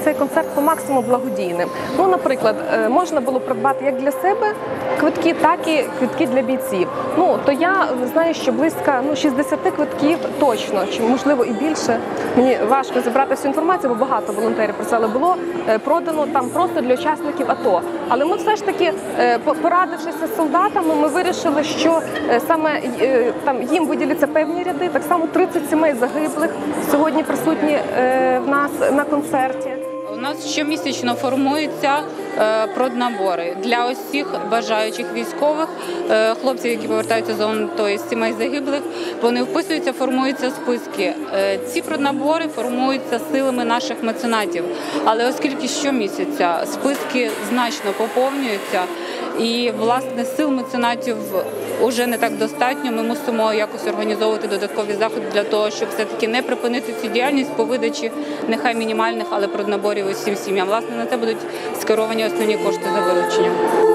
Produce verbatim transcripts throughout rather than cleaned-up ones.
цей концерт по максимуму благодійним. Ну, наприклад, можна було придбати як для себе квитки, так і квитки для бійців. Ну, то я знаю, що близько ну, шістдесят квитків точно, чи можливо і більше. Мені важко зібрати всю інформацію, бо багато волонтерів про це, але було продано там просто для учасників АТО. Але ми все ж таки, порадившися з солдатами, ми вирішили, що саме там їм виділяться певні ряди. Так само тридцять сімей загиблих сьогодні присутні в нас на концерті. У нас щомісячно формуються проднабори для усіх бажаючих військових, хлопців, які повертаються з зони, тобто з сімей загиблих. Вони вписуються, формуються списки. Ці проднабори формуються силами наших меценатів. Але оскільки щомісяця списки значно поповнюються, і, власне, сил меценатів вже не так достатньо, ми мусимо якось організовувати додаткові заходи для того, щоб все-таки не припинити цю діяльність по видачі, нехай мінімальних, але проднаборів усім сім'ям. Власне, на це будуть скеровані основні кошти за вирученням.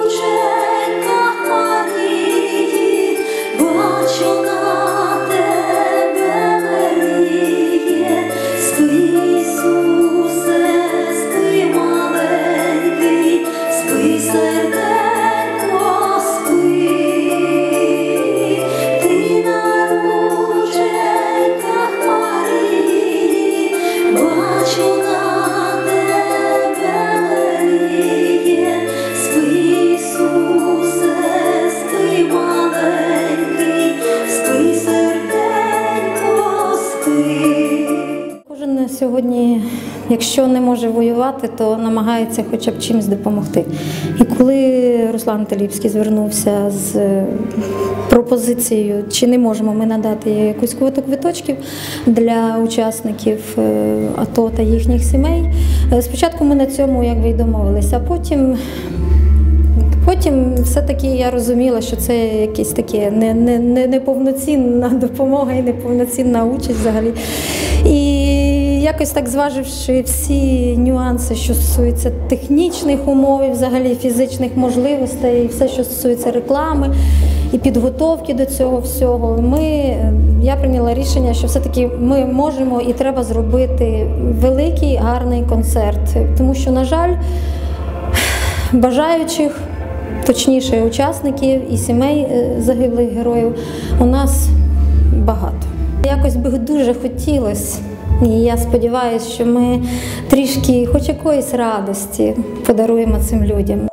Кожен сьогодні, якщо не може воювати, то намагається хоча б чимось допомогти. І коли Руслан Таліпський звернувся з пропозицією, чи не можемо ми надати якусь квоту квиточків для учасників АТО та їхніх сімей, спочатку ми на цьому якби й домовилися, а потім Потім все-таки я розуміла, що це якась таке не, не, не, неповноцінна допомога і неповноцінна участь взагалі. І якось так зваживши всі нюанси, що стосуються технічних умов, і взагалі фізичних можливостей, і все, що стосується реклами і підготовки до цього всього, ми, я прийняла рішення, що все-таки ми можемо і треба зробити великий, гарний концерт. Тому що, на жаль, бажаючих, точніше, учасників і сімей загиблих героїв у нас багато. Якось би дуже хотілося, і я сподіваюся, що ми трішки хоч якоїсь радості подаруємо цим людям.